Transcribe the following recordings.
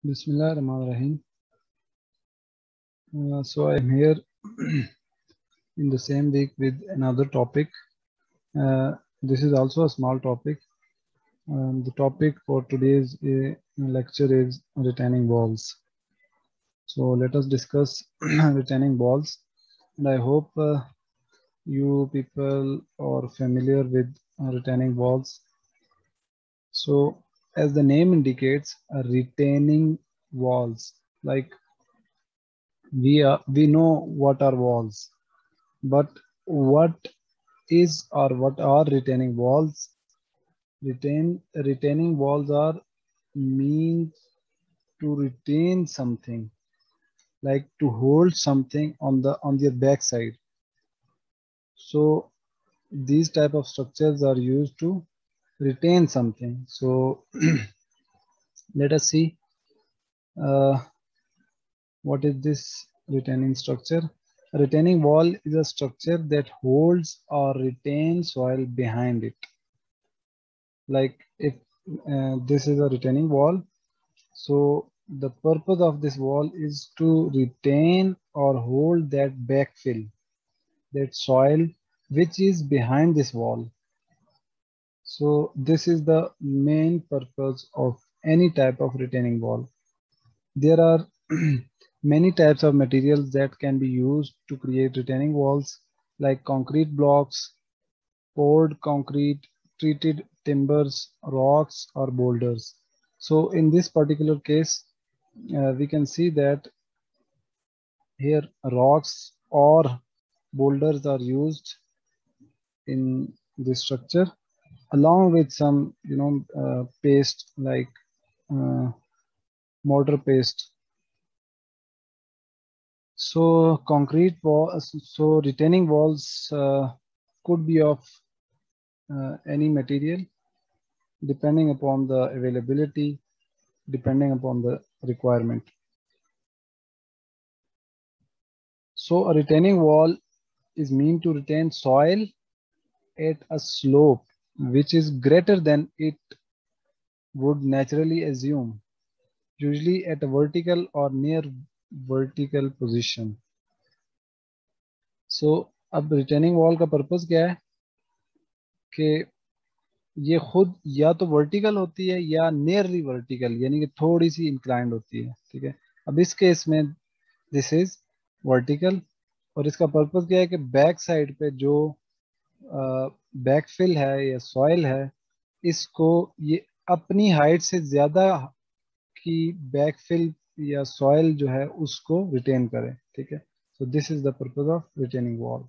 Bismillah Rahman Rahim. So I'm here in the same week with another topic. This is also a small topic. The topic for today's lecture is retaining walls. So let us discuss retaining walls, and I hope you people are familiar with retaining walls. So as the name indicates, retaining walls, like we know what are walls, but what is or what are retaining walls? Retaining walls are means to retain something, like to hold something on the backside. So these type of structures are used to retain something. So let us see uh, what is this retaining structure. A retaining wall is a structure that holds or retains soil behind it. Like if this is a retaining wall, so the purpose of this wall is to retain or hold that backfill, that soil which is behind this wall. So this is the main purpose of any type of retaining wall. There are many types of materials that can be used to create retaining walls, like concrete blocks, poured concrete, treated timbers, rocks, or boulders. So in this particular case, we can see that here rocks or boulders are used in this structure, along with some paste, like mortar paste. So concrete walls, so retaining walls could be of any material, depending upon the availability, depending upon the requirement. So a retaining wall is meant to retain soil at a slope which is greater than it would naturally assume, usually at a vertical or near vertical position. So अब retaining wall का purpose क्या है कि ये खुद या तो vertical होती है या नियरली वर्टिकल, यानी कि थोड़ी सी इंक्लाइंड होती है। ठीक है, अब इस केस में दिस इज वर्टिकल, और इसका पर्पस क्या है कि बैक साइड पे जो बैकफिल है या सॉइल है, इसको ये अपनी हाइट से ज्यादा की बैकफिल या सॉइल जो है उसको रिटेन करे। ठीक है, so this is the purpose of retaining wall.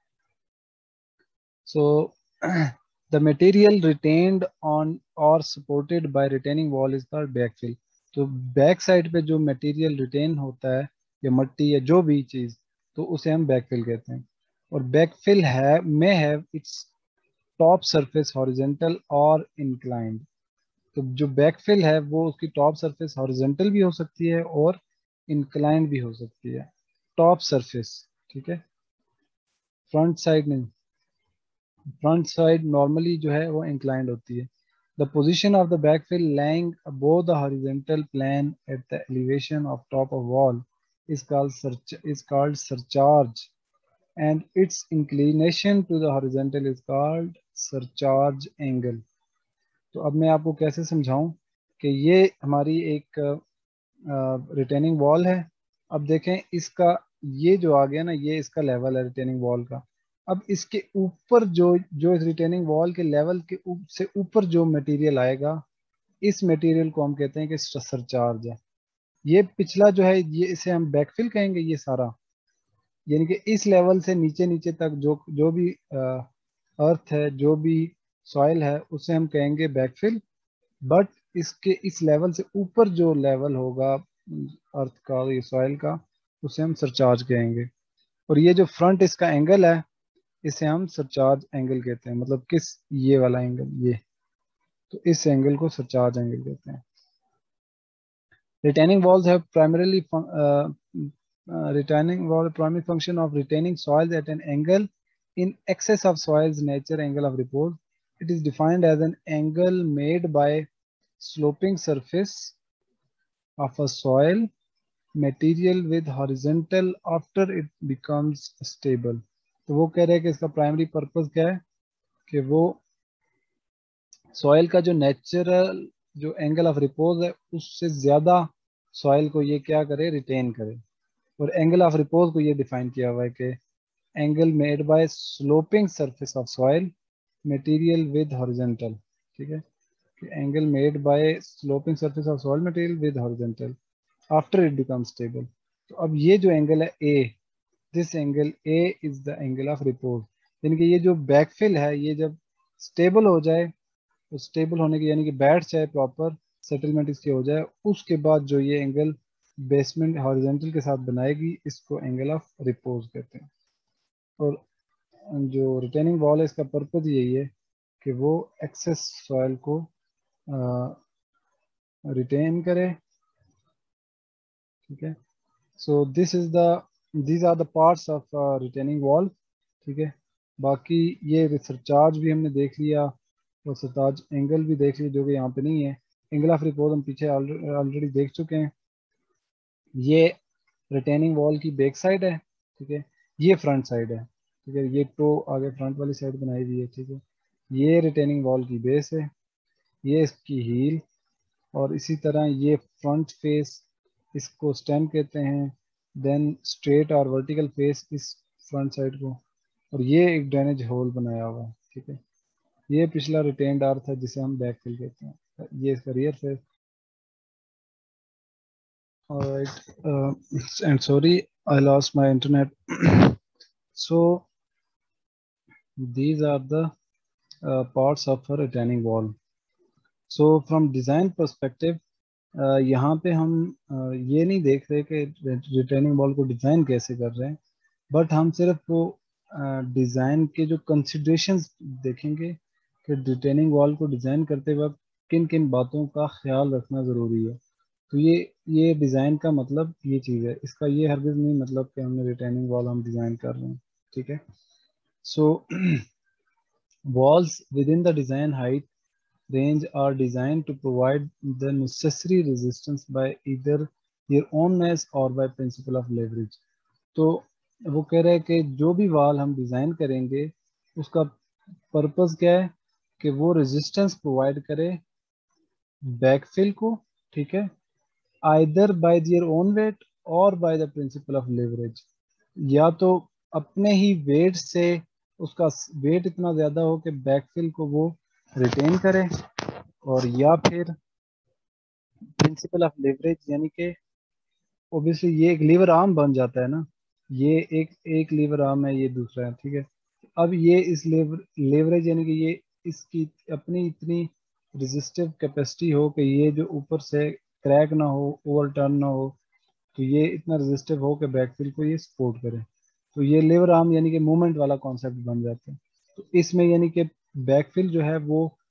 So the material retained on or supported by retaining wall is called backfill. तो बैक साइड पे जो मटेरियल रिटेन होता है, या मट्टी या जो भी चीज, तो उसे हम बैकफिल कहते हैं। और बैकफिल है may have its top surface horizontal और इंक्लाइंड। तो जो बैकफिल है वो उसकी टॉप सरफेस हॉरिजॉन्टल भी हो सकती है और इंक्लाइंड भी हो सकती है। टॉप सरफेस, ठीक है, फ्रंट साइड नहीं। फ्रंट साइड नॉर्मली जो है वो इंक्लाइंड होती है। The position of the backfill laying above the horizontal plane at the elevation of top of wall is called surcharge, and its inclination to the horizontal is called surcharge angle. तो अब मैं आपको कैसे समझाऊं कि ये हमारी एक रिटेनिंग वॉल है। अब देखें इसका ये जो आ गया ना, ये इसका लेवल है रिटेनिंग वॉल का। अब इसके ऊपर जो जो इस रिटेनिंग वॉल के लेवल के से ऊपर जो मटेरियल आएगा, इस मटेरियल को हम कहते हैं कि सरचार्ज है। ये पिछला जो है ये इसे हम बैकफिल कहेंगे, ये सारा, यानी कि इस लेवल से नीचे नीचे तक जो जो भी अर्थ है, जो भी सॉइल है, उसे हम कहेंगे बैकफिल। बट इसके इस लेवल से ऊपर जो लेवल होगा अर्थ का, ये सॉइल का, उसे हम सरचार्ज कहेंगे। और ये जो फ्रंट इसका एंगल है, इसे हम सरचार्ज एंगल कहते हैं। मतलब किस, ये वाला एंगल, ये, तो इस एंगल को सरचार्ज एंगल कहते हैं। Retaining walls have retaining wall primary function of retaining soils at an angle in excess of soil's nature angle of repose. It is defined as an angle made by sloping surface of a soil material with horizontal after it becomes stable. तो वो कह रहे हैं कि इसका primary purpose क्या है कि वो सॉइल का जो नेचुरल जो एंगल ऑफ रिपोज है उससे ज़्यादा सॉइल को ये क्या करे, रिटेन करे। और एंगल ऑफ रिपोज को ये डिफाइन किया हुआ है कि angle made by sloping surface of soil material with horizontal. ठीक है, कि angle made by sloping surface of soil material with horizontal after it become stable. तो अब ये जो एंगल है A, this angle A is the angle of repose. यानी कि ये जो बैकफिल है ये जब स्टेबल हो जाए, तो स्टेबल होने की यानी कि बैठ जाए, प्रॉपर सेटलमेंट इसकी हो जाए, उसके बाद जो ये एंगल बेसमेंट हॉरिजॉन्टल के साथ बनाएगी इसको एंगल ऑफ रिपोज कहते हैं। और जो रिटेनिंग वॉल है इसका पर्पज यही है कि वो एक्सेस सॉइल को रिटेन करे। ठीक है, सो these are the parts of retaining wall। ठीक है, बाकी ये रिसर्चार्ज भी हमने देख लिया और सरताज एंगल भी देख लिया जो कि यहाँ पे नहीं है। एंगल ऑफ रिपोज हम पीछे ऑलरेडी देख चुके हैं। ये रिटेनिंग वॉल की बैक साइड है। ठीक है, ये फ्रंट साइड है। ठीक है, ये टो आगे फ्रंट वाली साइड बनाई हुई है। ठीक है, ये रिटेनिंग वॉल की बेस है, ये इसकी हील, और इसी तरह ये फ्रंट फेस, इसको स्टेम कहते हैं। देन स्ट्रेट और वर्टिकल फेस इस फ्रंट साइड को, और ये एक ड्रेनेज होल बनाया हुआ है। ठीक है, ये पिछला रिटेन्ड अर्थ है जिसे हम बैकफिल कहते हैं। ये इसका rear face. Alright, and sorry I lost my internet. So these are the parts of a retaining wall. So from design perspective, यहाँ पे हम ये नहीं देख रहे कि रिटेनिंग वॉल को डिज़ाइन कैसे कर रहे हैं, बट हम सिर्फ वो डिज़ाइन के जो कंसिडरेशंस देखेंगे कि रिटेनिंग वॉल को डिज़ाइन करते वक्त किन किन बातों का ख्याल रखना ज़रूरी है। तो ये डिज़ाइन का मतलब ये चीज़ है, इसका ये हरगिज़ नहीं मतलब कि हमने रिटेनिंग वॉल हम डिज़ाइन कर रहे हैं। ठीक है, सो walls within the design height range are designed to provide the necessary resistance by either their own mass or by principle of leverage। तो वो कह रहे हैं कि जो भी वॉल हम डिज़ाइन करेंगे उसका पर्पस क्या है कि वो रेजिस्टेंस प्रोवाइड करे बैकफिल को। ठीक है, either by their own weight और by the principle of leverage, या तो अपने ही वेट से उसका वेट इतना ज़्यादा हो कि बैकफिल को वो रिटेन करे, और या फिर प्रिंसिपल ऑफ लेवरेज यानी कि ओब्वियसली ये एक लीवर आर्म बन जाता है ना, ये एक लीवर आर्म है, ये दूसरा है। ठीक है, अब ये इस लेवरेज यानी कि ये इसकी अपनी इतनी रेजिस्टिव कैपेसिटी हो कि ये जो ऊपर से क्रैक ना हो, ओवरटर्न ना हो, तो ये इतना रेजिस्टिव हो कि बैकफिल को ये सपोर्ट करे। तो ये लीवर आर्म यानी कि मूवमेंट वाला कॉन्सेप्ट बन जाता है। तो इसमें यानी कि बैकफिल जो है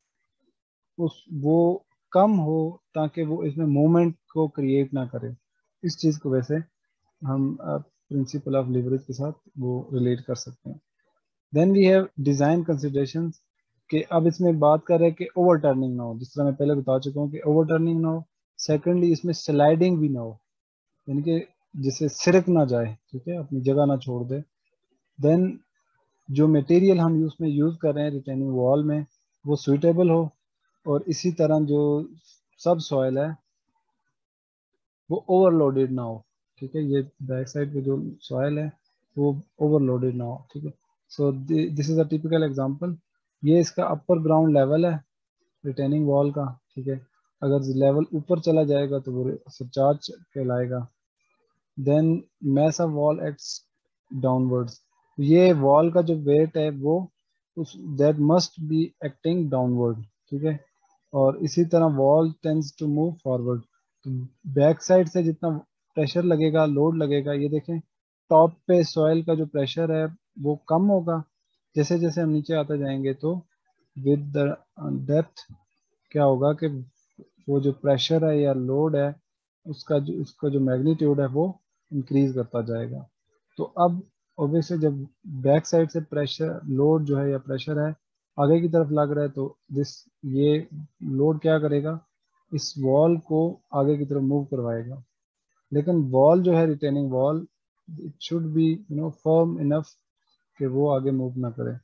वो कम हो ताकि वो इसमें मूवमेंट को क्रिएट ना करे। इस चीज़ को वैसे हम प्रिंसिपल ऑफ लिवरेज के साथ वो रिलेट कर सकते हैं। Then we have design considerations कि अब इसमें बात कर रहे हैं कि ओवर टर्निंग ना हो, जिस तरह मैं पहले बता चुका हूँ कि ओवर टर्निंग ना हो। सेकेंडली इसमें स्लाइडिंग भी ना हो, यानी कि जिससे सिरक ना जाए, ठीक है, अपनी जगह ना छोड़ दे। देन जो मटेरियल हम उसमें यूज़ कर रहे हैं रिटेनिंग वॉल में वो सुइटेबल हो, और इसी तरह जो सब सॉइल है वो ओवरलोडेड ना हो। ठीक है, ये बैक साइड पे जो सॉइल है वो ओवरलोडेड ना हो। ठीक है, so this is a typical example. ये इसका अपर ग्राउंड लेवल है रिटेनिंग वॉल का। ठीक है, अगर लेवल ऊपर चला जाएगा तो वो सरचार्ज कहलाएगा। Then mass of wall acts downwards, ये वॉल का जो वेट है वो उस that must be acting downward. ठीक है, और इसी तरह wall tends to move forward, तो बैक साइड से जितना प्रेशर लगेगा, लोड लगेगा, ये देखें टॉप पे सॉइल का जो प्रेशर है वो कम होगा। जैसे जैसे हम नीचे आते जाएंगे तो विद द डेप्थ क्या होगा कि वो जो प्रेशर है या लोड है उसका जो मैग्नीट्यूड है वो इंक्रीज करता जाएगा। तो अब ऑब्वियसली जब बैक साइड से प्रेशर लोड जो है या प्रेशर है आगे की तरफ लग रहा है तो ये लोड क्या करेगा, इस वॉल को आगे की तरफ मूव करवाएगा। लेकिन वॉल जो है retaining wall, it should be firm enough कि वो आगे मूव ना करे।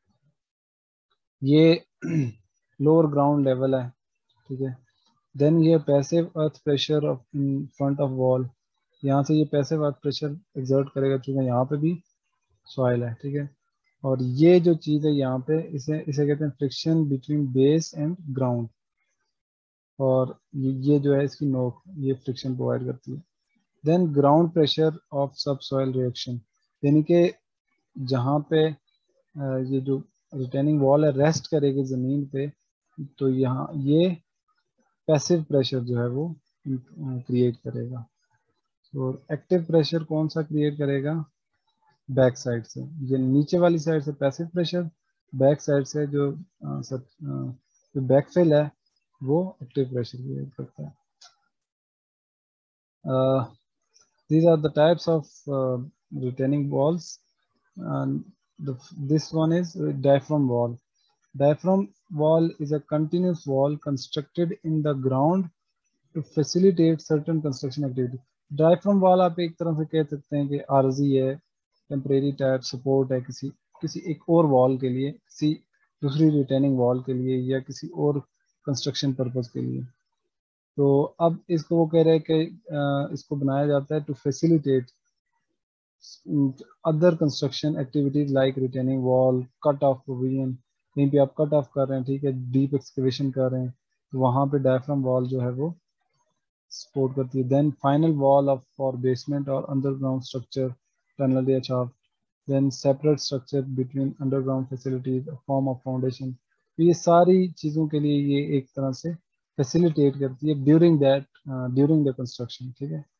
ये लोअर ग्राउंड लेवल है, ठीक है। देन ये passive earth pressure of in front of wall, यहाँ से ये पैसिव अर्थ प्रेशर एक्सर्ट करेगा चूंकि यहाँ पे भी सॉइल है, ठीक है। और ये जो चीज़ है यहाँ पे, इसे इसे कहते हैं friction between base and ground. और ये जो है इसकी नोक, ये फ्रिक्शन प्रोवाइड करती है। Then ground pressure of sub soil reaction, यानी कि जहाँ पे ये जो रिटेनिंग वॉल है रेस्ट करेगी ज़मीन पे, तो यहाँ ये पैसिव प्रेशर जो है वो क्रिएट करेगा। और एक्टिव प्रेशर कौन सा क्रिएट करेगा? बैक साइड से, ये नीचे वाली साइड से पैसिव प्रेशर, बैक साइड से जो जो बैकफिल है वो एक्टिव प्रेशर क्रिएट करता है। These are the types of retaining walls, and this one is diaphragm wall. Diaphragm wall is a continuous wall constructed in the ground to facilitate certain construction activity. Diaphragm wall आप एक तरह से कह सकते हैं कि आरजी है, temporary type support है किसी किसी एक और वॉल के लिए, किसी दूसरी रिटेनिंग वॉल के लिए, या किसी और कंस्ट्रक्शन पर्पज के लिए। तो अब इसको वो कह रहे हैं कि इसको बनाया जाता है to facilitate other construction activities like retaining wall, cut off provision. कहीं पे आप कट ऑफ कर रहे हैं, ठीक है, डीप एक्सकेवेशन कर रहे हैं, तो वहाँ पे डायफ्राम वॉल जो है वो सपोर्ट करती है। Then final wall of for basement और अंडरग्राउंड स्ट्रक्चर, टनल या shaft. Then separate structure between underground facilities, form of foundation. तो ये सारी चीज़ों के लिए ये एक तरह से फैसिलिटेट करती है ड्यूरिंग द कंस्ट्रक्शन, ठीक है।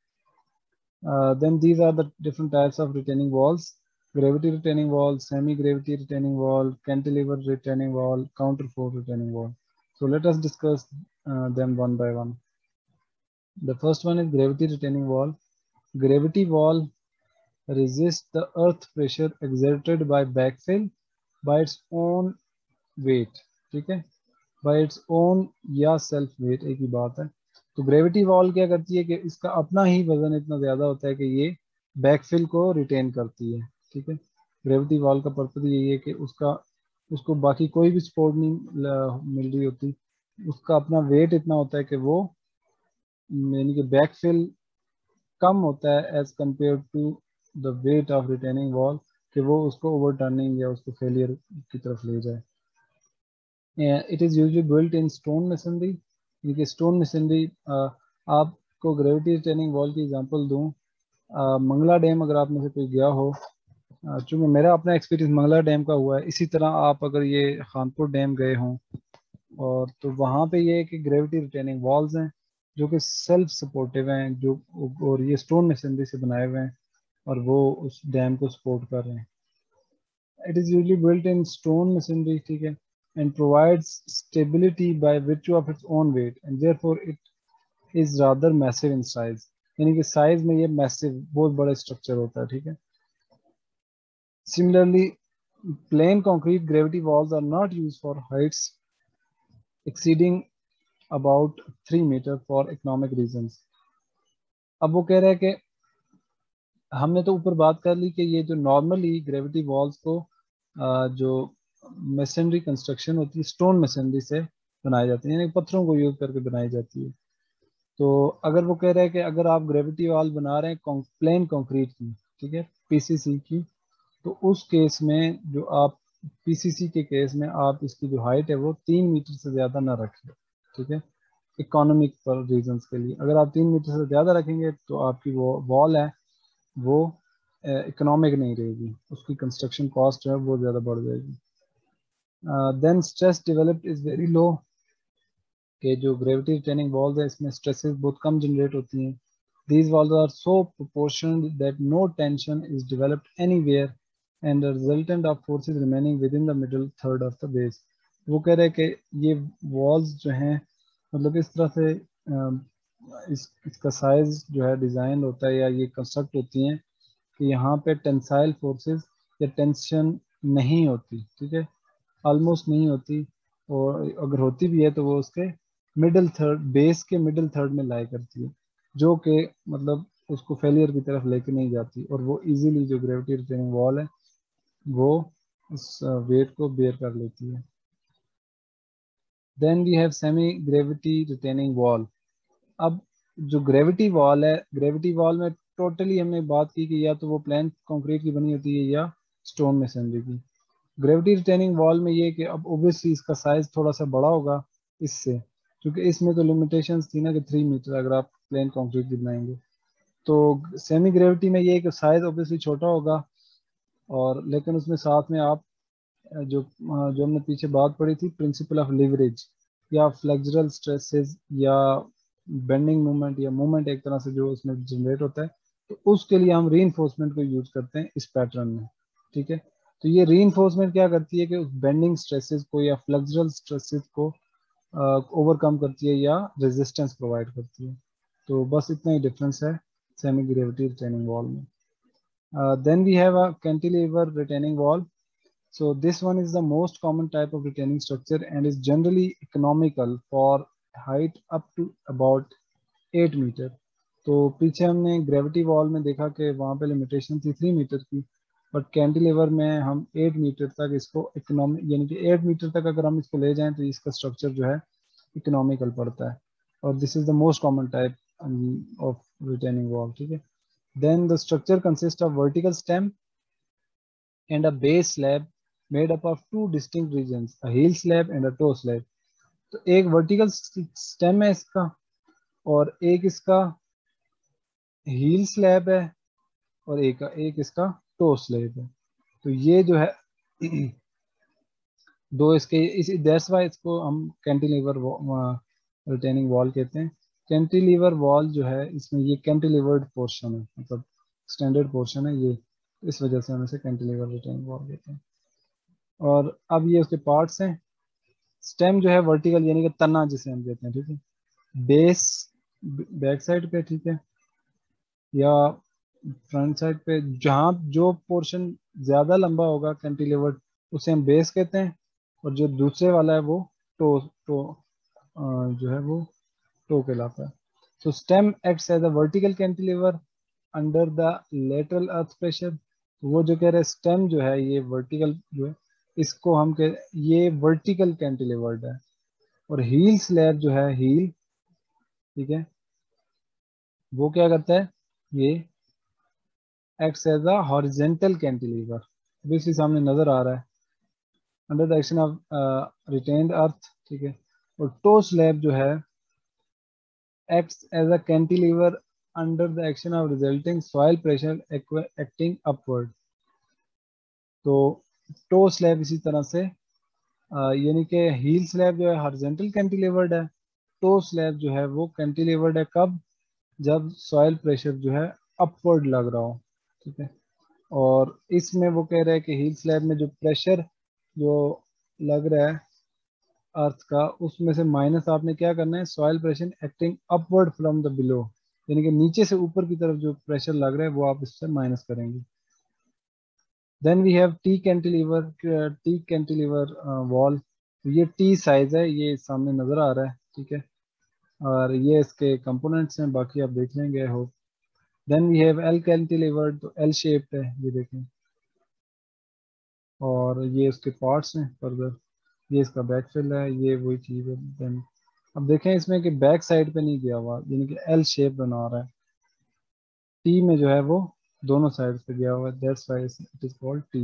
Then these are the different types of retaining walls: gravity retaining wall, semi-gravity retaining wall, cantilever retaining wall, counterfort retaining wall. So let us discuss them one by one. The first one is gravity retaining wall. Gravity wall resists the earth pressure exerted by backfill by its own weight, ठीक है, by its own या self weight, एक ही बात है। तो gravity wall क्या करती है कि इसका अपना ही वजन इतना ज्यादा होता है कि ये बैकफिल को रिटेन करती है, ठीक है। ग्रेविटी वॉल का पर्पज यही है कि उसको बाकी कोई भी सपोर्ट नहीं मिल रही होती, उसका अपना वेट इतना होता है कि वो, यानी कि बैकफिल कम होता है as compare to the weight of retaining wall, कि वो उसको ओवरटर्निंग या उसको फेलियर की तरफ ले जाए। It is usually built in stone machinery, देखिए स्टोन मशीनरी। आपको ग्रेविटी रिटेनिंग वॉल की एग्जांपल दूं, मंगला डैम अगर आप में से कोई गया हो, चूँकि मेरा अपना एक्सपीरियंस मंगला डैम का हुआ है, इसी तरह आप अगर ये खानपुर डैम गए हों, और तो वहाँ पे ये है कि ग्रेविटी रिटेनिंग वॉल्स हैं जो कि सेल्फ सपोर्टिव हैं, जो और ये स्टोन मशीनरी से बनाए हुए हैं, और वो उस डैम को सपोर्ट कर रहे हैं। It is usually built in stone masonry, ठीक है, and provides stability by virtue of its own weight, and therefore it is rather massive in size. यानी कि साइज में ये मैसिव, बहुत बड़ा स्ट्रक्चर होता है, ठीक है। Similarly, plain concrete gravity walls are not used for heights exceeding about 3 meter for economic reasons. अब वो कह रहे हैं कि हमने तो ऊपर बात कर ली कि ये जो नॉर्मली ग्रेविटी वॉल्स को जो मशीनरी कंस्ट्रक्शन होती है स्टोन मशीनरी से बनाई जाती है, यानी पत्थरों को यूज करके बनाई जाती है। तो अगर वो कह रहे हैं कि अगर आप ग्रेविटी वॉल बना रहे हैं प्लेन कंक्रीट की, ठीक है, पीसीसी की, तो उस केस में जो आप पीसीसी के केस में आप इसकी जो हाइट है वो 3 मीटर से ज़्यादा ना रखें, ठीक है, इकोनॉमिक पर रीजंस के लिए। अगर आप 3 मीटर से ज़्यादा रखेंगे तो आपकी वो वॉल है वो इकोनॉमिक नहीं रहेगी, उसकी कंस्ट्रक्शन कॉस्ट जो है वो ज़्यादा बढ़ जाएगी। Then stress developed is very low, कि जो ग्रेविटी रिटेनिंग वॉल्स है इसमें स्ट्रेसेस बहुत कम जनरेट होती हैं। These walls are so proportioned that no tension is developed anywhere and the resultant of forces remaining within the middle third of the base. वो कह रहे हैं कि ये वॉल्स जो हैं, मतलब इस तरह से इसका साइज जो है डिज़ाइन होता है या ये कंस्ट्रक्ट होती हैं कि यहाँ पे टेंसाइल फोर्सेस या टेंशन नहीं होती, ठीक है, ऑलमोस्ट नहीं होती, और अगर होती भी है तो वो उसके मिडिल थर्ड, बेस के मिडिल थर्ड में लाई करती है, जो कि मतलब उसको फेलियर की तरफ लेके नहीं जाती, और वो इजीली जो ग्रेविटी रिटेनिंग वॉल है वो उस वेट को बेयर कर लेती है। Then we have semi gravity retaining wall. अब जो ग्रेविटी वॉल है, ग्रेविटी वॉल में टोटली हमने बात की कि या तो वो प्लेन कंक्रीट की बनी होती है या स्टोन मेसनरी की। ग्रेविटी रिटेनिंग वॉल में ये कि अब ओब्वियसली इसका साइज थोड़ा सा बड़ा होगा इससे, क्योंकि इसमें तो लिमिटेशंस थी ना कि 3 मीटर अगर आप प्लेन कंक्रीट की बनाएंगे। तो सेमी ग्रेविटी में ये कि साइज ओब्वियसली छोटा होगा, और लेकिन उसमें साथ में आप जो हमने पीछे बात पढ़ी थी, प्रिंसिपल ऑफ लिवरेज या फ्लेक्सुरल स्ट्रेसेस या बेंडिंग मूवमेंट या मूवमेंट एक तरह से जो उसमें जनरेट होता है, तो उसके लिए हम रीइंफोर्समेंट को यूज करते हैं इस पैटर्न में। ठीक है, तो ये रीइंफोर्समेंट क्या करती है कि उस बेंडिंग स्ट्रेसेस को या फ्लेक्सुरल स्ट्रेसेस को ओवरकम करती है या रेजिस्टेंस प्रोवाइड करती है। तो बस इतना ही डिफरेंस है सेमी ग्रेविटी रिटेनिंग वॉल में। Then we have a cantilever retaining wall. So this one is the most common type of retaining structure and is generally economical for height up to about 8 metre. तो पीछे हमने gravity wall में देखा कि वहाँ पे limitation थी 3 metre की, बट कैंटिलीवर में हम 8 मीटर तक इसको इकोनॉमिक, यानी कि 8 मीटर तक अगर हम इसको ले जाएं तो इसका स्ट्रक्चर जो है इकोनॉमिकल पड़ता है, और this is the most common type of retaining wall. ठीक है, then the structure consist of vertical stem and a base slab made up of two distinct regions, a heel slab and a toe slab. तो एक vertical stem है इसका, और एक इसका heal slab है, और एक इसका टो स्लैब है। तो ये जो है दो इसके, इस दैट्स वाई इसको हम कैंटिलीवर रिटेनिंग वॉल कहते हैं। कैंटिलीवर वॉल जो है इसमें ये कैंटिलीवर्ड पोर्शन है, मतलब स्टैंडर्ड पोर्शन है ये, इस वजह से हम इसे कैंटिलीवर रिटेनिंग वॉल कहते हैं। और अब ये उसके पार्ट्स हैं। स्टेम जो है वर्टिकल यानी कि तना जिसे हम कहते हैं, ठीक है। बेस बैक साइड पे, ठीक है, या फ्रंट साइड पे, जहाँ जो पोर्शन ज्यादा लंबा होगा कैंटिलीवर्ड उसे हम बेस कहते हैं, और जो दूसरे वाला है वो टो टो जो है वो टो कहलाता है। So stem acts as a vertical cantilever under the lateral earth pressure। वो जो कह रहे हैं स्टेम जो है ये वर्टिकल जो है, इसको हम कह, ये वर्टिकल कैंटिलीवर्ड है। और हील स्लैब जो है हील, ठीक है, वो क्या करता है, ये acts as a horizontal cantilever, obviously सामने नजर आ रहा है, under the action of retained earth. ठीक है, और टो स्लैब जो है acts as a cantilever under the action of resulting soil pressure acting upward। तो टो स्लैब इसी तरह से यानी कि हील स्लैब जो है हॉरिजॉन्टल कैंटिलीवर्ड है, टो स्लैब जो है वो कैंटिलीवर्ड है कब, जब सॉइल प्रेशर जो है अपवर्ड लग रहा हो। ठीक है, और इसमें वो कह रहे हैं कि हील स्लैब में जो प्रेशर जो लग रहा है अर्थ का, उसमें से माइनस आपने क्या करना है, soil pressure acting upward from the below, यानी कि नीचे से ऊपर की तरफ जो प्रेशर लग रहा है वो आप इससे माइनस करेंगे। Then we have T cantilever wall. ये टी साइज है, ये सामने नजर आ रहा है, ठीक है, और ये इसके कंपोनेंट्स हैं, बाकी आप देख लेंगे हो। Then we have L cantilever, तो एल शेप्ड है ये देखें, और ये उसके पार्ट्स हैं फर्दर, ये इसका बैक फिल है, ये वही चीज़ है। देन अब देखें इसमें कि बैक साइड पे नहीं गया हुआ, यानी कि एल शेप बना रहा है, टी में जो है वो दोनों साइड पे गया हुआ है, that's why it is called T.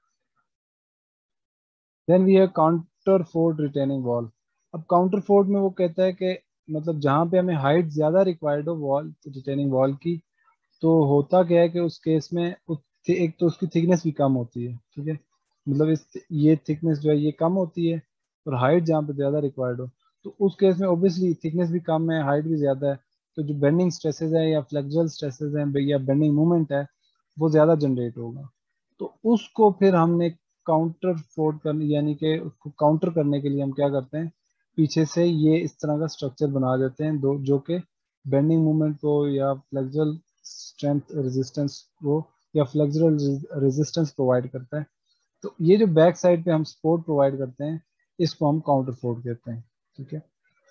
Then we have counterfort retaining wall. अब काउंटर फोर्ट में वो कहता है कि मतलब जहाँ पे हमें हाइट ज्यादा रिक्वायर्ड हो वॉल रिटेनिंग वॉल की, तो होता क्या है कि उस केस में एक तो उसकी थिकनेस भी कम होती है, ठीक है, मतलब ये थिकनेस जो है ये कम होती है, और हाइट जहाँ पे ज़्यादा रिक्वायर्ड हो, तो उस केस में ऑब्वियसली थिकनेस भी कम है, हाइट भी ज़्यादा है, तो जो बेंडिंग स्ट्रेसेस है या फ्लेक्सुरल स्ट्रेसेस हैं या बेंडिंग मूवमेंट है वो ज़्यादा जनरेट होगा। तो उसको फिर हमने काउंटर फोर्ट करने, यानी कि उसको काउंटर करने के लिए हम क्या करते हैं, पीछे से ये इस तरह का स्ट्रक्चर बना देते हैं दो, जो कि बेंडिंग मूवमेंट को या फ्लेक्सुरल स्ट्रेंथ रेजिस्टेंस को या फ्लेक्सुरल रेजिस्टेंस प्रोवाइड करता है। तो ये जो बैक साइड पे हम सपोर्ट प्रोवाइड करते हैं इसको हम काउंटर फोर्ट कहते हैं। ठीक है,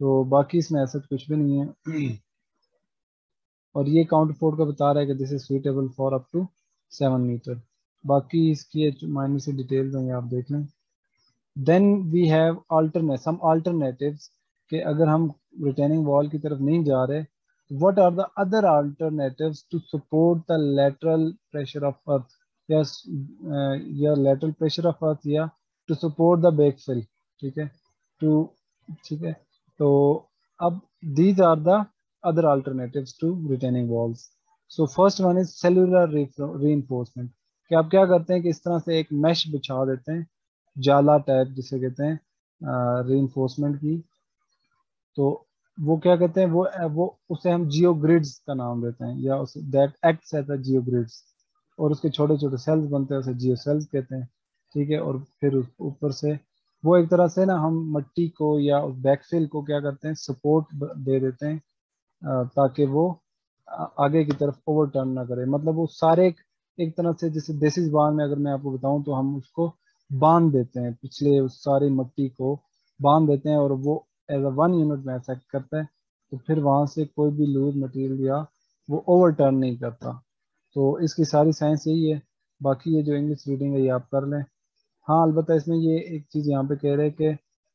तो बाकी इसमें ऐसा कुछ भी नहीं है। और ये काउंट फोर्ट का बता रहा है कि this is suitable for up to 7 metre. बाकी इसकी माइनर से डिटेल्स हैं, ये आप देख लें। Then we have alternate some alternatives, कि अगर हम रिटेनिंग वॉल की तरफ नहीं जा रहे, what are the other alternatives to support the lateral pressure of earth, या लेटरल प्रेशर ऑफ अर्थ, या टू सपोर्ट द बैकफिल। ठीक है, टू, ठीक है। तो अब these are the other alternatives to retaining walls. So first one is cellular reinforcement, कि आप क्या करते हैं कि इस तरह से एक मैश बिछा देते हैं, जाला टाइप जिसे कहते हैं रीइंफोर्समेंट की। तो वो क्या कहते हैं, वो उसे हम जियो ग्रिड्स का नाम देते हैं, या उसे that acts as a geo grids. और उसके छोटे छोटे सेल्स बनते हैं, उसे जियो सेल्स कहते हैं। ठीक है, और फिर ऊपर से वो एक तरह से ना हम मिट्टी को या बैकफिल को क्या करते हैं, सपोर्ट दे देते हैं, ताकि वो आगे की तरफ ओवरटर्न ना करे। मतलब वो सारे एक तरह से, जैसे देसी जुबान में अगर मैं आपको बताऊं, तो हम उसको बांध देते हैं, पिछले उस सारी मिट्टी को बांध देते हैं, और वो एज अ वन यूनिट में ऐसा करता है। तो फिर वहां से कोई भी लूज मटेरियल या वो ओवरटर्न नहीं करता। तो इसकी सारी साइंस यही है। बाकी ये जो इंग्लिश रीडिंग है ये आप कर लें। हाँ, अलबत्ता इसमें ये एक चीज़ यहाँ पे कह रहे हैं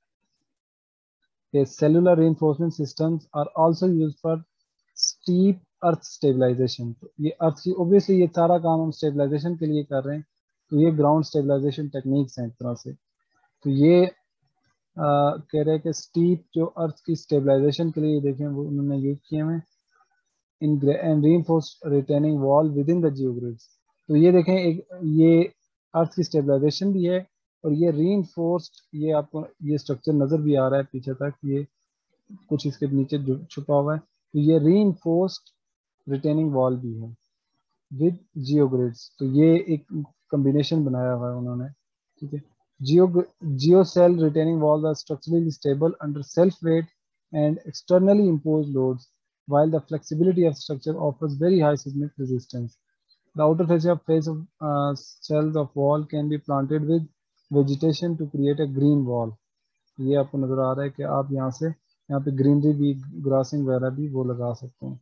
कि cellular reinforcement systems are also used for steep earth stabilization। तो ये अर्थ की, ऑब्वियसली ये सारा काम हम स्टेबलाइजेशन के लिए कर रहे हैं, तो ये ग्राउंड स्टेबलाइजेशन टेक्निक्स हैं एक तरह से। तो ये कह रहे हैं कि स्टीप जो अर्थ की स्टेबलाइजेशन के लिए देखें वो उन्होंने यूज किए हैं इन reinforced retaining wall within the geogrids। तो ये देखें, एक ये अर्थ की स्टेबलाइजेशन भी है, और ये रीइंफोर्स्ड, ये आपको ये स्ट्रक्चर नजर भी आ रहा है पीछे तक, ये कुछ इसके नीचे छुपा हुआ है। तो ये रीइंफोर्स्ड रिटेनिंग वॉल भी है विद जियोग्रिड्स। तो ये एक कॉम्बिनेशन बनाया हुआ है उन्होंने। ठीक है, geo geo cell retaining walls are structurally stable under self weight and externally imposed loads, while the flexibility of structure offers very high seismic resistance. The outer face of cells of wall can be planted with vegetation to create a green wall। ये आपको नजर आ रहा है कि आप यहाँ से यहाँ पे ग्रीनरी भी, ग्रासिंग वगैरह भी वो लगा सकते हैं।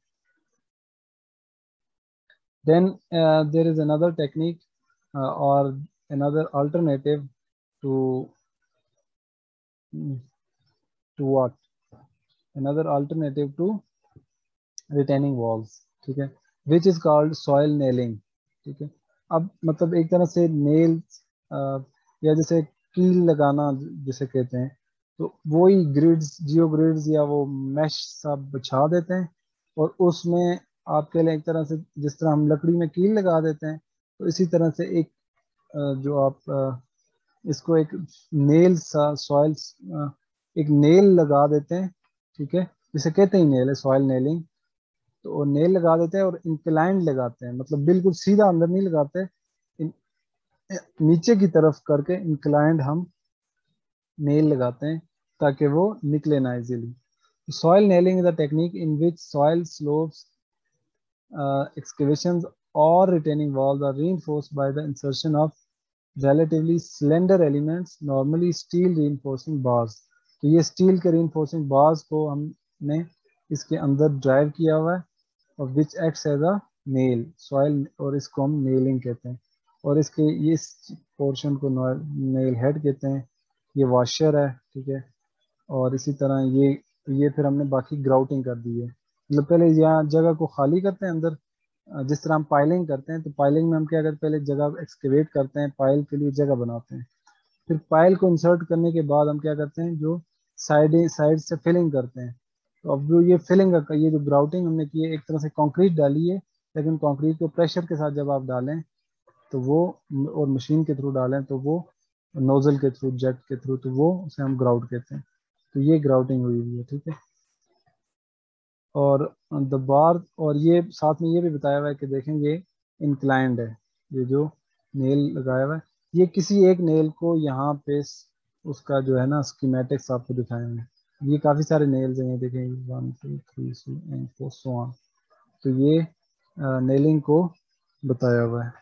Then there is another technique or another alternative to to what? Another alternative to retaining walls, ठीक है, which is called soil nailing। ठीक है, अब मतलब एक तरह से नेल या जैसे कील लगाना जिसे कहते हैं, तो वही ग्रिड्स, जियो ग्रिड्स या वो मैश सब बिछा देते हैं, और उसमें आपके लिए एक तरह से जिस तरह हम लकड़ी में कील लगा देते हैं, तो इसी तरह से एक जो आप इसको एक नेल सा सॉइल, एक नेल लगा देते हैं। ठीक है, जिसे कहते ही नेल है, सॉइल नेलिंग। तो नेल लगा देते हैं और इंक्लाइंड लगाते हैं, मतलब बिल्कुल सीधा अंदर नहीं लगाते, इन, नीचे की तरफ करके इंक्लाइंड हम नेल लगाते हैं, ताकि वो निकले ना easily. Soil nailing is a technique in which soil slopes, excavations or retaining walls are reinforced by the insertion of relatively slender elements, normally steel reinforcing bars। तो ये स्टील के reinforcing bars को हमने इसके अंदर ड्राइव किया हुआ है, और which acts as a nail soil, और इसको हम नेलिंग कहते हैं। और इसके ये इस पोर्शन को नेल हेड कहते हैं। ये वॉशर है, ठीक है। और इसी तरह ये फिर हमने बाकी ग्राउटिंग कर दी है। मतलब पहले यहाँ जगह को खाली करते हैं अंदर, जिस तरह हम पाइलिंग करते हैं, तो पाइलिंग में हम क्या करते हैं, पहले जगह एक्सकेवेट करते हैं, पाइल के लिए जगह बनाते हैं। फिर पाइल को इंसर्ट करने के बाद हम क्या करते हैं, जो साइड से फिलिंग करते हैं। तो अब जो ये फिलिंग का ये जो ग्राउटिंग हमने की है, एक तरह से कंक्रीट डाली है, लेकिन कंक्रीट को प्रेशर के साथ जब आप डालें तो वो, और मशीन के थ्रू डालें तो वो नोजल के थ्रू, जेट के थ्रू, तो वो उसे हम ग्राउट कहते हैं। तो ये ग्राउटिंग हुई हुई है, ठीक है। और द बार, और ये साथ में ये भी बताया हुआ है कि देखेंगे इंक्लाइंड है, ये जो नेल लगाया हुआ है, ये किसी एक नेल को यहाँ पे उसका जो है ना स्कीमेटिक्स आपको दिखाए हुए हैं। ये काफ़ी सारे नेल्स हैं, ये देखेंगे 1 2 3 एंड 4 सो ऑन। तो ये नेलिंग को बताया हुआ है।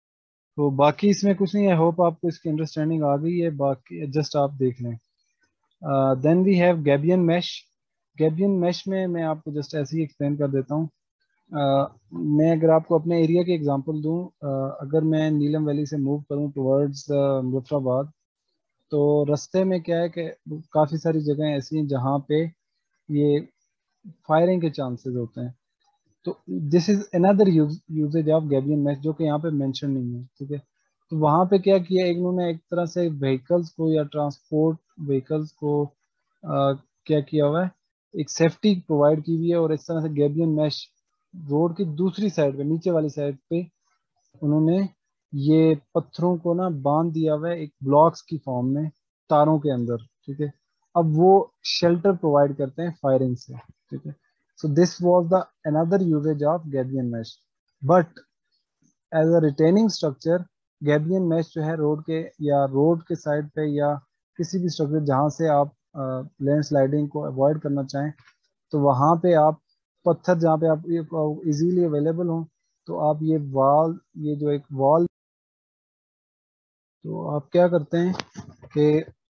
तो बाकी इसमें कुछ नहीं है, होप आपको इसकी अंडरस्टैंडिंग आ गई है, बाकी जस्ट आप देख लें। Then we have gabion mesh. Gabion mesh में मैं आपको जस्ट ऐसे ही एक्सप्लेन कर देता हूँ। मैं अगर आपको अपने एरिया की एग्जांपल दूं, अगर मैं नीलम वैली से मूव करूं टुवर्ड्स मुजफ्फराबाद, तो रास्ते में क्या है कि काफ़ी सारी जगह ऐसी हैं जहाँ पे ये फायरिंग के चांसेस होते हैं। तो this is another uses of gabion mesh जो कि यहाँ पे मेंशन नहीं है, ठीक है। तो वहाँ पे क्या किया इन्होंने, एक तरह से व्हीकल्स को या ट्रांसपोर्ट व्हीकल्स को क्या किया हुआ है, एक सेफ्टी प्रोवाइड की हुई है, और इस तरह से गैबियन मैश रोड की दूसरी साइड पे, नीचे वाली साइड पे उन्होंने ये पत्थरों को ना बांध दिया हुआ है एक ब्लॉक्स की फॉर्म में, तारों के अंदर, ठीक है। अब वो शेल्टर प्रोवाइड करते हैं फायरिंग से, ठीक है। So this was the another uses of gabion mesh. But as a retaining structure, gabion mesh जो है रोड के, या रोड के साइड पे, या किसी भी स्ट्रक्चर जहाँ से आप लैंड स्लाइडिंग को अवॉइड करना चाहें, तो वहाँ पे आप पत्थर जहाँ पे आप इजीली अवेलेबल हो, तो आप ये वॉल, ये जो एक वॉल, तो आप क्या करते हैं कि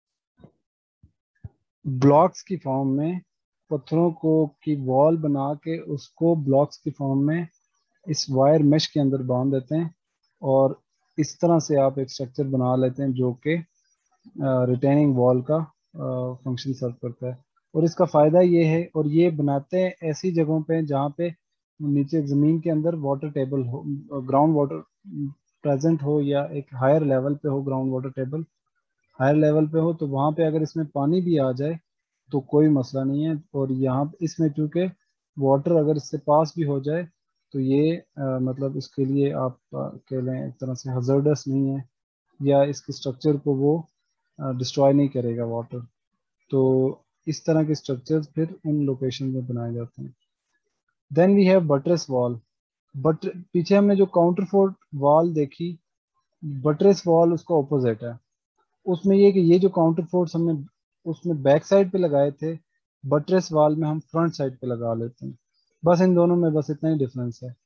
ब्लॉक्स की फॉर्म में पत्थरों को की वॉल बना के उसको ब्लॉक्स की फॉर्म में इस वायर मेश के अंदर बांध देते हैं, और इस तरह से आप एक स्ट्रक्चर बना लेते हैं जो कि रिटेनिंग वॉल का फंक्शन सर्व करता है। और इसका फ़ायदा ये है, और ये बनाते हैं ऐसी जगहों पे जहाँ पे नीचे ज़मीन के अंदर वाटर टेबल हो, ग्राउंड वाटर प्रेजेंट हो, या एक हायर लेवल पे हो, ground water table higher level पे हो, तो वहाँ पे अगर इसमें पानी भी आ जाए तो कोई मसला नहीं है। और यहाँ इसमें चूँकि वाटर अगर इससे पास भी हो जाए, तो ये मतलब इसके लिए आप कह लें एक तरह से हजर्डस नहीं है, या इसके स्ट्रक्चर को वो डिस्ट्रॉय नहीं करेगा वाटर। तो इस तरह के स्ट्रक्चर्स फिर उन लोकेशन में बनाए जाते हैं। Then we have buttress wall. But पीछे हमने जो काउंटर फोर्ट वॉल देखी, बटरेस वॉल उसका ऑपोजिट है। उसमें ये कि ये जो काउंटर फोर्ट्स हमने उसमें बैक साइड पे लगाए थे, बटरेस वॉल में हम फ्रंट साइड पे लगा लेते हैं। बस इन दोनों में बस इतना ही डिफरेंस है।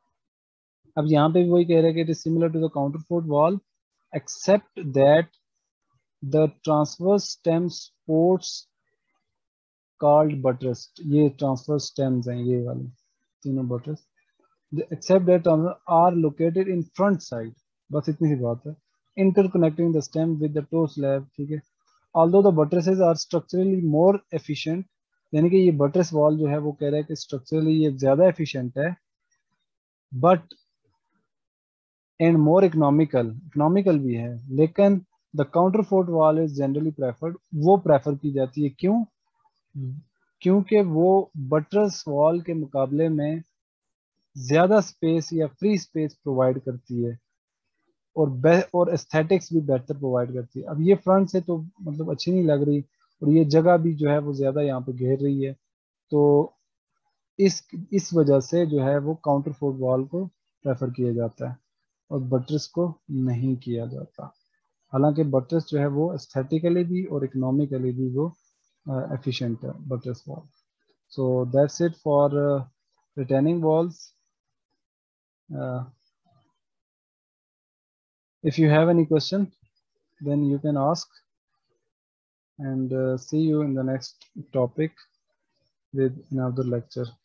अब यहाँ पे भी वही कह रहे हैं कि it is similar to the counterfort wall except that the transverse stem supports called buttress. ये ट्रांसवर्स स्टेम्स हैं ये वाले तीनों buttress, except that are located in front side. बस इतनी सी बात है। Interconnecting the stem with the toe slab, ठीक है। Although the buttresses are structurally more efficient, यानी कि ये बटरेस वॉल जो है वो कह रहा है कि स्ट्रक्चरली ये ज़्यादा एफिशिएंट है, बट एंड मोर इकोनॉमिकल भी है, लेकिन the counterfort wall is generally preferred. वो प्रेफर की जाती है, क्यों? क्योंकि वो बटरेस वॉल के मुकाबले में ज़्यादा स्पेस या फ्री स्पेस प्रोवाइड करती है, और एस्थेटिक्स भी बेहतर प्रोवाइड करती है। अब ये फ्रंट से तो मतलब अच्छी नहीं लग रही, और ये जगह भी जो है वो ज़्यादा यहाँ पे घेर रही है। तो इस वजह से जो है वो काउंटर फोर्ट वॉल को प्रेफर किया जाता है, और बटरेस को नहीं किया जाता। हालांकि बटरेस जो है वो एस्थेटिकली भी और इकोनॉमिकली भी वो एफिशिएंट है, buttress wall. So that's it for retaining walls. If you have any question, then you can ask, and see you in the next topic with another lecture.